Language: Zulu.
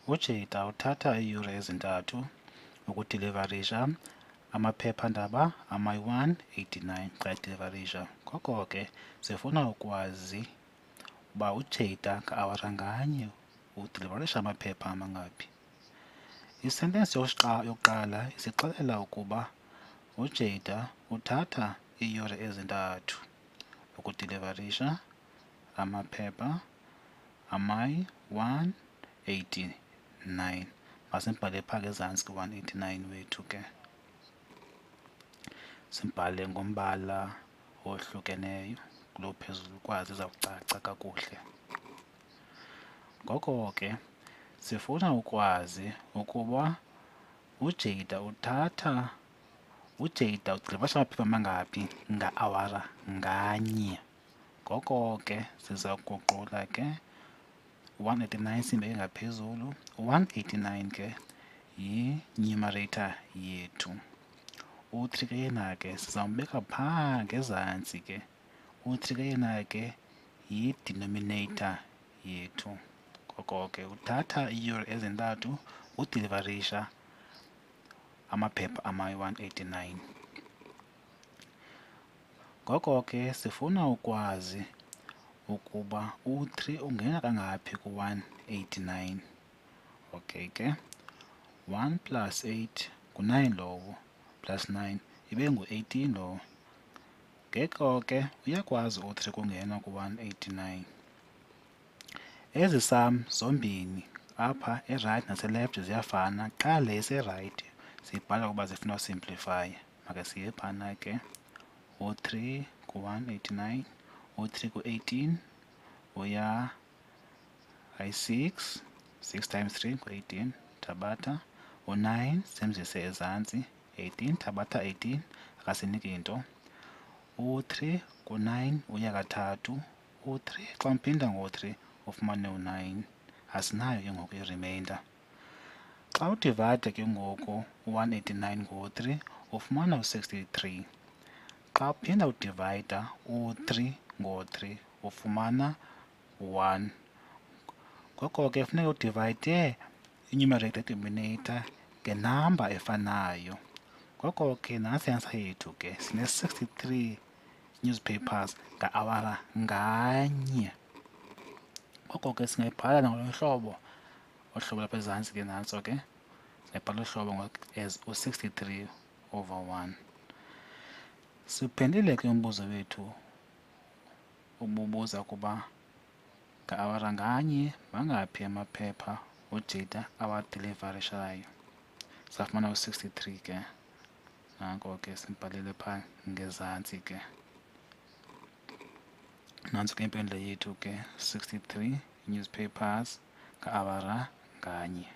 uJada uthatha iiyure ezintathu ukudilivarisha amaphephandaba ama-189 xa edilivarisha. Ngoko ke sifuna ukwazi uba uJada nge-awara nganye udilivarisha amaphepha amangaphi. Isentensi yokuqala isixelela ukuba uJada uthatha iiyure ezintathu ukudilivarisha amaphepha ama-189. Masibhale phaa ngezantsi ku-189 wethu ke. Sibhale ngombala ohlukeneyo kulo phezulu ukwazi izawucaca kakuhle. Ngoko ke sifuna ukwazi ukuba uJada udilivarisha amaphepha amangaphi nge-awara nganye. Ngoko ke siza kuguqula ke 189 siyibeke ngaphezulu, 189 ke yi-numerator yethu. U-3 ke yena ke sizawumbeka phaa ngezantsi ke. U-3 ke yena ke yi-denominator yethu. Ngoko ke uthatha iiyure ezintathu udilivarisha amaphepha ama-189. Ngoko ke sifuna ukwazi ukuba u-3 ungena kangaphi ku-189. Okay ke 1 plus 8 ngu-9 lowo, plus 9 ibe ngu-18 lowo. Ngeko ke uyakwazi u-3 kungena ku-189. Ezi sum zombini apha e-right nase-left ziyafana, qha le ise-right siyibhala ukuba zifuna usimplifaya. Makhe siye phana ke. U-3 ku-189, u-3 ku-18 uya ayi-6, 6 times 3 ngu-18 thabatha. U-9 simzise ezantsi, 18 thabatha 18 akasiniki nto. U-3 ku-9 uya kathathu, u-3 xa umphinda ngo-3 ufumane u-9, asinayo ke ngoku i-remainder. Xa udivayida ke ngoku u-189 ngo-3 ufumana u-63. Xa uphinda udivayida u-3 ngo-3 ufumana 1. Ngoko ke funeka udivayide i-numerator denominator ngenamba efanayo. Ngoko ke nantsi i-answer yethu ke sine-63 newspapers nge-awara nganye. Ngoko ke singayibhala nangolu hlobo, olu hlobo lapha ezantsi ke nantso ke. Singayibhala olu hlobo as u-63 over 1. Siwuphendile ke umbuzo wethu ububuza ukuba nge-awara nganye mangaphi amaphepha uJada awadilivarishayo. Safumana u-63 ke. Nanko ke simbhalile phaa ngezantsi ke. Nantso ke impendulo yethu ke 63 newspapers nge-awara nganye.